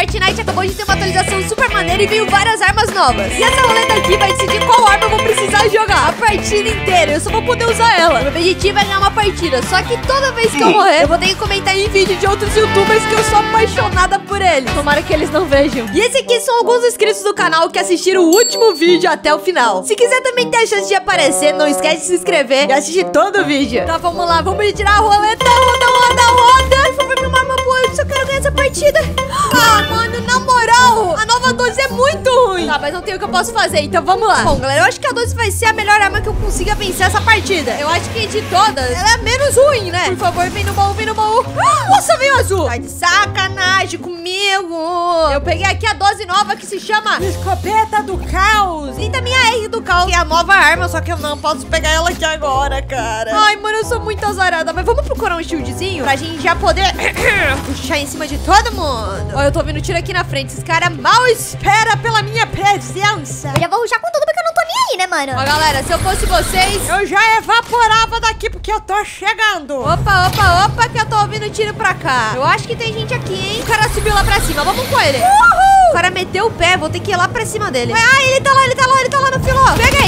Fortnite acabou de ter uma atualização super maneira e veio várias armas novas. E essa roleta aqui vai decidir qual arma eu vou precisar jogar a partida inteira. Eu só vou poder usar ela. Meu objetivo é ganhar uma partida. Só que toda vez que eu morrer, eu vou ter que comentar em vídeo de outros youtubers que eu sou apaixonada por eles. Tomara que eles não vejam. E esse aqui são alguns inscritos do canal que assistiram o último vídeo até o final. Se quiser também ter a chance de aparecer, não esquece de se inscrever e assistir todo o vídeo. Tá, vamos lá. Vamos tirar a roleta. Roda, roda, roda. Por favor, me arma boa. Eu só quero ganhar essa partida. Ah, mano, na moral, a nova 12 é muito ruim. Tá, mas não tem o que eu posso fazer, então vamos lá. Bom, galera, eu acho que a 12 vai ser a melhor arma que eu consiga vencer essa partida. Eu acho que de todas, ela é a menos ruim, né? Por favor, vem no baú, vem no baú. Nossa, veio azul. Tá de sacanagem comigo. Eu peguei aqui a 12 nova que se chama Escopeta do Caos. E também a R do Caos, que é a nova arma, só que eu não posso pegar ela aqui agora, cara. Ai, mano, eu sou muito azarada. Mas vamos procurar um shieldzinho pra gente já poder puxar em cima de todo mundo. Ó, eu tô ouvindo tiro aqui na frente. Esses caras mal esperam pela minha presença. Eu já vou rushar com tudo porque eu não tô nem aí, né, mano? Ó, galera, se eu fosse vocês, eu já evaporava daqui porque eu tô chegando. Opa, opa, opa, que eu tô ouvindo tiro pra cá. Eu acho que tem gente aqui, hein? O cara subiu lá pra cima, vamos com ele. Uhul! O cara meteu o pé, vou ter que ir lá pra cima dele. Ah, ele tá lá, ele tá lá, ele tá lá no filó. Peguei.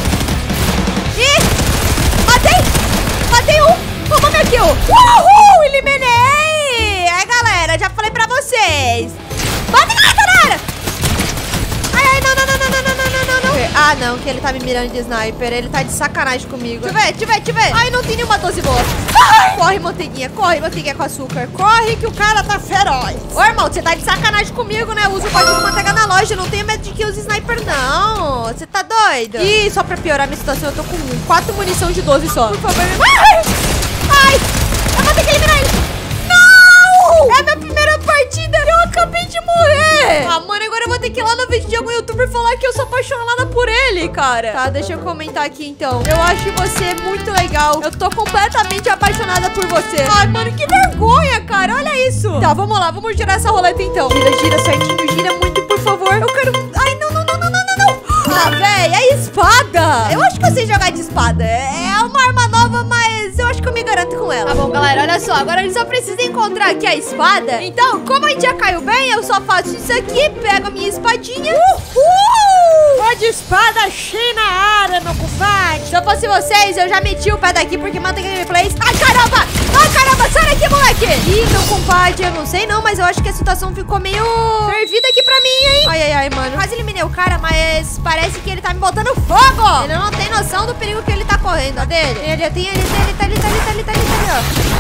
Ih, matei. Matei um. Tomou meu kill. Uhul, eliminei. Aí, galera, já falei pra vocês. Bate na área. Ai, ai, não, não, não, não, não, não, não, não. Ah, não, que ele tá me mirando de sniper. Ele tá de sacanagem comigo. Deixa eu ver, deixa eu ver, deixa eu ver. Ai, não tem nenhuma 12 boa. Ai, corre, manteiguinha com açúcar. Corre que o cara tá feroz. Ô, irmão, você tá de sacanagem comigo, né? Usa o código manteiga na loja. Eu não tenho medo de que use sniper, não. Você tá doido? Ih, só pra piorar a minha situação, eu tô com 4 munição de 12 só. Por favor, ai, ai, eu vou ter que eliminar ele. Não! É a minha primeira partida. Eu acabei de morrer. Ah, mano, agora eu vou ter que ir lá no vídeo de algum youtuber falar que eu sou apaixonada por ele, cara. Tá, deixa eu comentar aqui, então. Eu acho você muito legal. Eu tô completamente apaixonada por você. Ai, mano, que vergonha, cara. Olha isso. Tá, vamos lá. Vamos girar essa roleta, então. Gira, gira certinho. Gira muito, por favor. Eu quero... Ai, não, não, não, não, não, não, não. Ah, véi, é espada. Eu acho que eu sei jogar de espada. É uma arma nova, mas eu acho que eu me garanto com ela. Tá bom, galera, olha só. Agora a gente só precisa encontrar aqui a espada. Então, como a gente já caiu bem, eu só faço isso aqui, pego a minha espadinha. Uhul! Ó de espada cheia na área, meu compadre. Se eu fosse vocês, eu já meti o pé daqui, porque mantém gameplays. Ai, caramba! Ai, caramba! Sai daqui, moleque! Ih, meu compadre, eu não sei não, mas eu acho que a situação ficou meio fervida aqui pra mim, hein? Ai, ai, ai, mano. Quase eliminei o cara, mas parece que ele tá me botando fogo. Ele não tem noção do perigo que ele tá correndo. Cadê ele? Ele tem, ele tá ali, ó.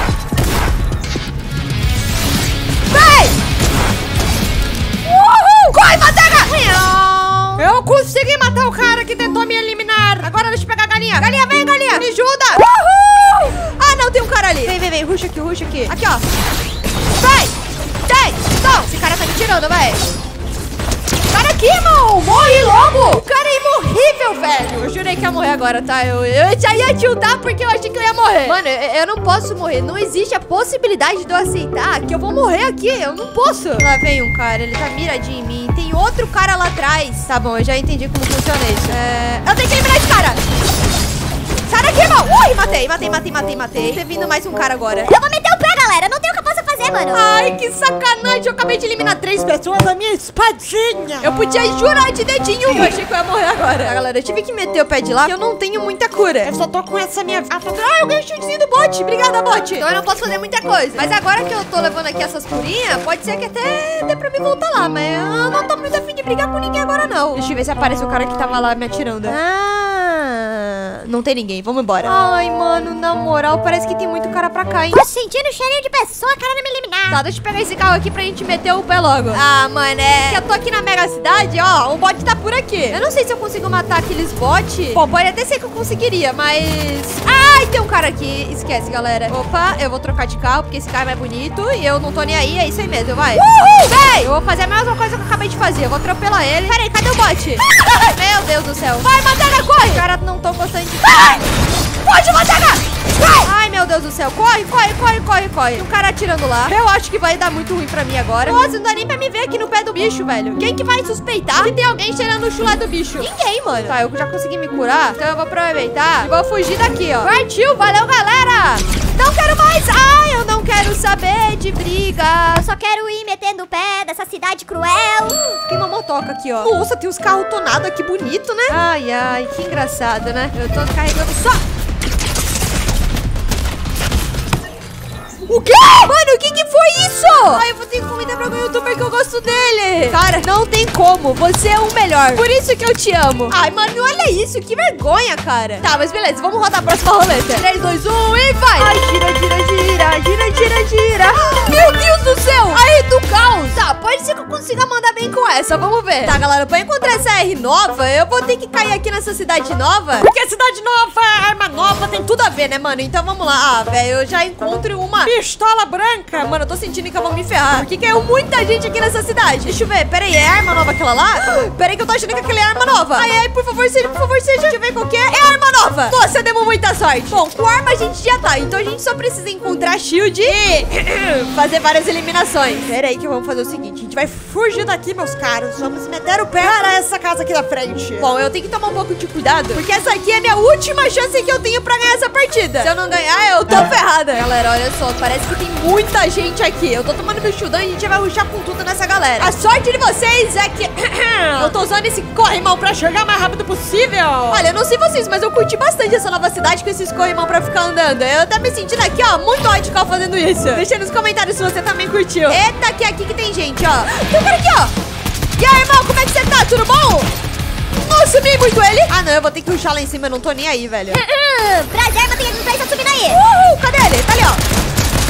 Vai! Uhul! Corre, manteiga! Eu consegui matar o cara que tentou me eliminar. Agora deixa eu pegar a galinha. Galinha, vem, galinha. Me ajuda. Uhul! Ah, não, tem um cara ali. Vem, vem, vem. Ruxa aqui, ruxa aqui. Aqui, ó. Vai! Tem! Então, esse cara tá me tirando, vai. Cara aqui, irmão. Morre logo. O cara é imorrível, velho. Eu jurei que ia morrer agora, tá? Eu já ia tiltar porque eu achei que eu ia morrer. Mano, eu não posso morrer. Não existe a possibilidade de eu aceitar que eu vou morrer aqui. Eu não posso. Lá vem um cara. Ele tá miradinho em mim. Tem outro cara lá atrás. Tá bom, eu já entendi como funciona isso. Eu tenho que eliminar esse cara. Sai daqui, irmão. Ui, matei. Tá vindo mais um cara agora. Eu vou meter o pé, galera. Não tem o que eu possa fazer, mano. Ai, que sacanagem. Eu acabei de eliminar 3 pessoas da minha espadinha. Eu podia jurar de dedinho. Eu achei que eu ia morrer agora. Galera, eu tive que meter o pé de lá porque eu não tenho muita cura. Eu só tô com essa minha... Ah, eu ganhei o chutezinho do bot. Obrigada, bot. Então eu não posso fazer muita coisa. Mas agora que eu tô levando aqui essas curinhas, pode ser que até dê pra me voltar lá. Mas eu não tô muito afim de brigar com ninguém agora, não. Deixa eu ver se aparece o cara que tava lá me atirando. Não tem ninguém, vamos embora. Ai, mano, na moral, parece que tem muito cara pra cá, hein? Tô sentindo cheirinho de pessoa querendo me eliminar. Tá, deixa eu pegar esse carro aqui pra gente meter o pé logo. Ah, mano, que eu tô aqui na mega cidade, ó, o bot tá por aqui. Eu não sei se eu consigo matar aqueles bots. Bom, pode até ser que eu conseguiria, mas... Ai, tem um cara aqui. Esquece, galera. Opa, eu vou trocar de carro, porque esse carro é mais bonito e eu não tô nem aí, é isso aí mesmo, vai. Uhul! Vem! Eu vou fazer a mesma coisa que eu acabei de fazer. Eu vou atropelar ele. Peraí, cadê o bot? Meu Deus do céu. Vai, manteiga, corre! Os caras não tão gostando de... Ai! Pode, manteiga! Vai! Ai, meu Deus do céu. Corre, corre, corre, corre, corre. Tem um cara atirando lá. Eu acho que vai dar muito ruim pra mim agora. Nossa, não dá nem pra me ver aqui no pé do bicho, velho. Quem que vai suspeitar que tem alguém cheirando o chulé do bicho? Ninguém, mano. Tá, eu já consegui me curar. Então eu vou aproveitar e vou fugir daqui, ó. Partiu, valeu, galera! Não quero mais! Ai, eu não quero saber de briga. Eu só quero ir metendo o pé dessa cidade cruel. Tem uma motoca aqui, ó. Nossa, tem uns carros tonados aqui, bonito, né? Ai, ai, que engraçado, né? Eu tô carregando só... O quê? Mano, o que foi isso? Ai, eu vou ter que comentar pra algum youtuber que eu gosto dele. Cara, não tem como. Você é o melhor. Por isso que eu te amo. Ai, mano, olha isso. Que vergonha, cara. Tá, mas beleza. Vamos rodar a próxima roleta. 3, 2, 1 e vai. Ai, gira, gira, gira. Gira, gira, gira. Meu Deus do céu. Aí do caos. Tá, pode ser que eu consiga mandar bem com essa. Vamos ver. Tá, galera, pra encontrar essa R nova, eu vou ter que cair aqui nessa cidade nova. Porque a cidade nova, arma nova, tem tudo a ver, né, mano? Então vamos lá. Ah, velho, eu já encontro uma pistola branca. Mano, eu tô sentindo que eu vou me ferrar. Porque caiu muita gente aqui nessa cidade. Deixa eu ver. Pera aí, é arma nova aquela lá? Pera aí que eu tô achando que aquela é arma nova. Ai, ai, por favor, seja, por favor, seja. Deixa eu ver qual que é. É arma nova. Nossa, demos muita sorte. Bom, com arma a gente já tá. Então a gente só precisa encontrar shield e fazer várias eliminações. Pera aí que vamos fazer o seguinte. A gente vai fugir daqui, meus caros. Vamos meter o pé para essa casa aqui da frente. Bom, eu tenho que tomar um pouco de cuidado, porque essa aqui é a minha última chance que eu tenho pra ganhar essa partida. Se eu não ganhar, eu tô ferrada. Galera, olha só. Parece que tem muita gente aqui. Eu tô tomando meu shieldão e a gente vai rushar com tudo nessa galera. A sorte de vocês é que eu tô usando esse corrimão pra chegar o mais rápido possível. Olha, eu não sei vocês, mas eu curti bastante essa nova cidade com esses corrimão pra ficar andando. Eu tô me sentindo aqui, ó, muito radical fazendo isso. Deixa aí nos comentários se você também curtiu. Eita, que aqui que tem gente, ó. Tem um cara aqui, ó. E aí, irmão, como é que você tá? Tudo bom? Nossa, subi muito ele. Ah, não, eu vou ter que rushar lá em cima. Eu não tô nem aí, velho. Prazer, mas tem que tá subindo aí. Cadê ele? Tá ali, ó.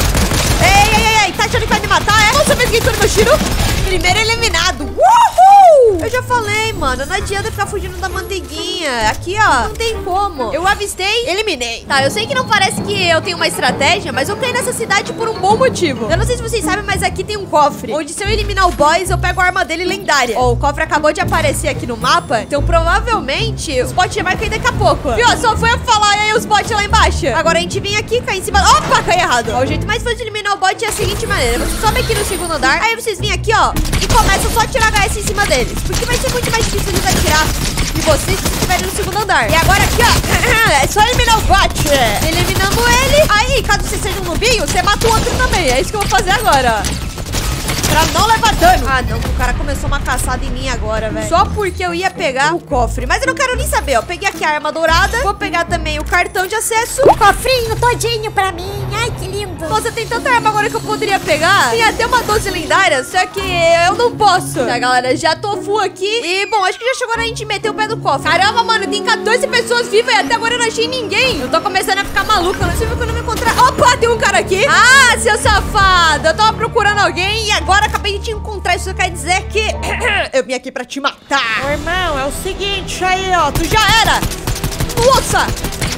Ei, tá achando que vai me matar, é? Nossa, eu peguei todo meu tiro. Primeiro eliminado. Uhul! Eu já falei, mano, não adianta ficar fugindo da manteiguinha. Aqui, ó, não tem como. Eu avistei, eliminei. Tá, eu sei que não parece que eu tenho uma estratégia, mas eu caí nessa cidade por um bom motivo. Eu não sei se vocês sabem, mas aqui tem um cofre, onde se eu eliminar o boss, eu pego a arma dele lendária. Ó, o cofre acabou de aparecer aqui no mapa, então provavelmente os bots já vai cair daqui a pouco. Viu? Só foi eu falar e aí os bots lá embaixo. Agora a gente vem aqui, cai em cima... Opa, caí errado. Ó, o jeito mais fácil de eliminar o bot é a seguinte maneira. Você sobe aqui no segundo andar, aí vocês vêm aqui, ó, e começam só a tirar HS em cima deles. Porque vai ser muito mais difícil eles atirar de vocês se estiverem no segundo andar. E agora aqui, ó, é só eliminar o bot. Eliminando ele. Aí, caso você seja um nubinho, você mata o outro também. É isso que eu vou fazer agora. Pra não levar dano. Ah, não, o cara começou uma caçada em mim agora, velho. Só porque eu ia pegar o cofre. Mas eu não quero nem saber, ó. Peguei aqui a arma dourada. Vou pegar também o cartão de acesso. O cofrinho todinho pra mim. Ai, que lindo. Nossa, tem tanta arma agora que eu poderia pegar. Tem até uma 12 lendária, só que eu não posso. Tá, galera, já tô full aqui. E, bom, acho que já chegou na gente meter o pé do cofre. Caramba, mano, tem 14 pessoas vivas e até agora eu não achei ninguém. Eu tô começando a ficar maluca. Eu não sei porque eu não me encontrar. Opa, tem um cara aqui. Ah, seu safado. Eu tava procurando alguém e agora acabei de te encontrar. Isso quer dizer que eu vim aqui pra te matar. Ô, irmão, é o seguinte aí, ó. Tu já era. Nossa.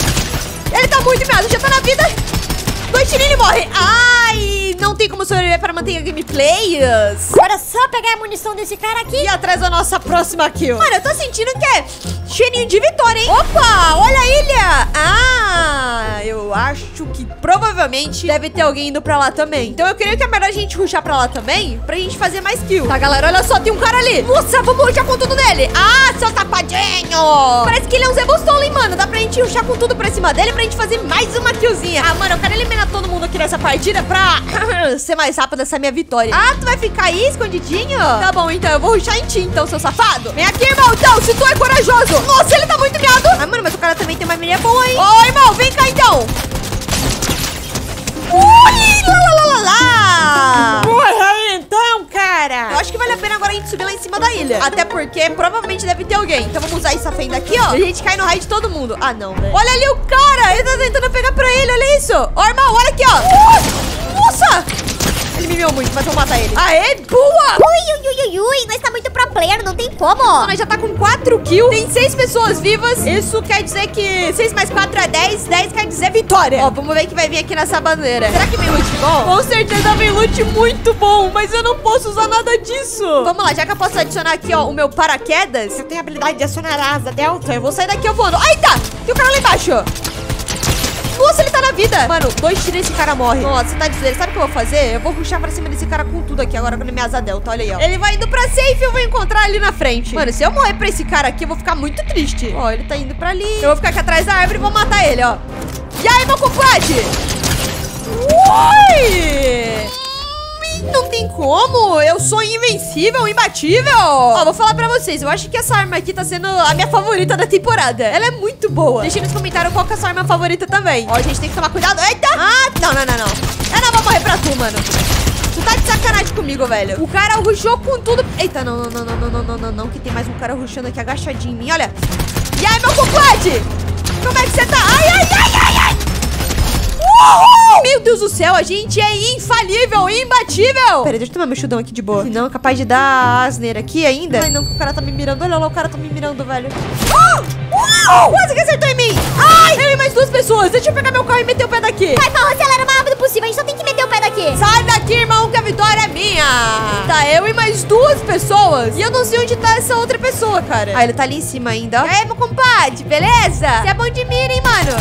Ele tá muito meado, já tá na vida. 2 tirinhos e morre. Ai, não tem como sobreviver para manter a gameplays. Agora só pegar a munição desse cara aqui e atrás da nossa próxima kill. Mano, eu tô sentindo que é cheirinho de vitória, hein? Opa, olha a ilha. Ah, eu acho que provavelmente deve ter alguém indo pra lá também. Então eu queria que é melhor a gente rushar pra lá também, pra gente fazer mais kill. Tá, galera, olha só, tem um cara ali. Nossa, vamos rushar com tudo nele. Ah, seu tapadinho. Parece que ele é um Zebo Stolen, mano. Dá pra gente rushar com tudo pra cima dele pra gente fazer mais uma killzinha. Ah, mano, eu quero eliminar todo mundo aqui nessa partida pra ser mais rápido essa minha vitória. Ah, tu vai ficar aí escondidinho? Tá bom, então eu vou rushar em ti, então, seu safado. Vem aqui, irmão, então, se tu é corajoso. Nossa, ele tá muito miado. Ah, mano, mas o cara também tem uma mira boa, hein? Ô, irmão, vem cá, então. Ui, lá. Porra aí, então, cara. Eu acho que vale a pena agora a gente subir lá em cima da ilha. Até porque provavelmente deve ter alguém. Então vamos usar essa fenda aqui, ó. E a gente cai no raio de todo mundo. Ah, não, velho. Olha ali o cara. Ele tá tentando pegar pra ele, olha isso. Ó, irmão, olha aqui, ó. Nossa. Ele me miou muito, mas eu vou matar ele. Aê, boa. Ui, nós tá muito pro player, não tem como. Nós já tá com 4 kills, tem 6 pessoas vivas. Isso quer dizer que 6 mais 4 é 10, 10 quer dizer vitória. Ó, vamos ver que vai vir aqui nessa bandeira. Será que vem loot bom? Com certeza vem loot muito bom, mas eu não posso usar nada disso. Vamos lá, já que eu posso adicionar aqui, ó, o meu paraquedas. Eu tenho a habilidade de acionar a asa delta. Eu vou sair daqui, eu voando. Ai, tá, tem o cara lá embaixo. Nossa, ele tá na vida. Mano, 2 tiros e esse cara morre. Nossa, tá de zoeira. Sabe o que eu vou fazer? Eu vou rushar pra cima desse cara com tudo aqui agora com a minha asa delta. Olha aí, ó. Ele vai indo pra safe e eu vou encontrar ali na frente. Mano, se eu morrer pra esse cara aqui, eu vou ficar muito triste. Ó, ele tá indo pra ali. Eu vou ficar aqui atrás da árvore e vou matar ele, ó. E aí, meu compadre? Ui! Não tem como, eu sou invencível, imbatível. Ó, vou falar pra vocês, eu acho que essa arma aqui tá sendo a minha favorita da temporada. Ela é muito boa. Deixa nos comentários qual que é a sua arma favorita também. Ó, a gente tem que tomar cuidado. Eita! Ah, não. Eu não vou morrer pra tu, mano. Tu tá de sacanagem comigo, velho. O cara rushou com tudo. Eita, não, que tem mais um cara rushando aqui agachadinho em mim, olha. E aí, meu compadre? Como é que você tá? Ai. Uhul! Meu Deus do céu, a gente é infalível, imbatível. Pera, deixa eu tomar meu chudão aqui de boa. Senão é capaz de dar asneira aqui ainda. Ai, não, que o cara tá me mirando. Olha lá, o cara tá me mirando, velho. Quase que acertou em mim. Ai, eu e mais duas pessoas. Deixa eu pegar meu carro e meter o pé daqui. Vai, Paulo, acelera o mais rápido possível. A gente só tem que meter o pé daqui. Sai daqui, irmão, que a vitória é minha. Tá, eu e mais duas pessoas. E eu não sei onde tá essa outra pessoa, cara. Ah, ele tá ali em cima ainda, ó. E aí, meu compadre, beleza? Você é bom de mira, hein, mano?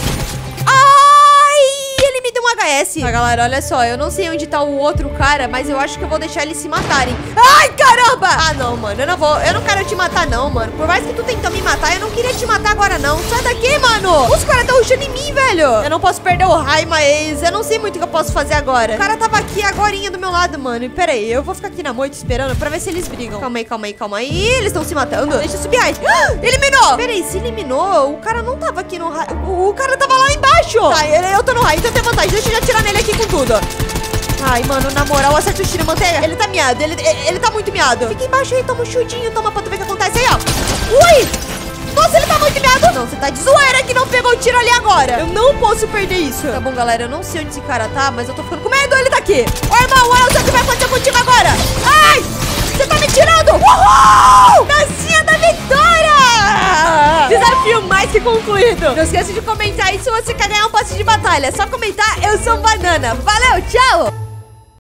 Ele me deu um HS. Tá, galera, olha só. Eu não sei onde tá o outro cara, mas eu acho que eu vou deixar eles se matarem. Ai, caramba! Ah, não, mano. Eu não quero te matar, não, mano. Por mais que tu tentou me matar, eu não queria te matar agora, não. Sai daqui, mano. Os caras estão rushando em mim, velho. Eu não posso perder o raio, mas eu não sei muito o que eu posso fazer agora. O cara tava aqui agorinha do meu lado, mano. E pera aí, eu vou ficar aqui na moita esperando pra ver se eles brigam. Calma aí. Eles estão se matando. Deixa eu subir aí. Eliminou! Pera aí, se eliminou, o cara não tava aqui no raio. O cara tava lá embaixo. Tá, eu tô no raio, então tem vantagem. Deixa eu já atirar nele aqui com tudo. Ai, mano, na moral, acerta o tiro, manteiga. Ele tá miado, ele tá muito miado. Fica embaixo aí, toma um chudinho, toma pra tu ver o que acontece aí, ó. Ui! Nossa, ele tá muito miado. Não, você tá de zoeira que não pegou o tiro ali agora. Eu não posso perder isso. Tá bom, galera, eu não sei onde esse cara tá, mas eu tô ficando com medo. Ele tá aqui. Ô, irmão, olha o que vai acontecer contigo agora. Ai! Você tá me tirando! Uhul! Dancinha da vitória! Desafio mais que concluído. Não esqueça de comentar aí se você quer ganhar um passe de batalha. É só comentar, eu sou Banana. Valeu, tchau!